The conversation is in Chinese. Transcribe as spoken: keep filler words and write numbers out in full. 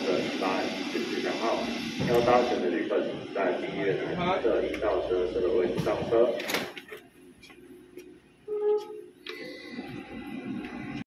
等搭指示响号，要搭乘的旅客请在 B 月南侧一到十二车的位置上车。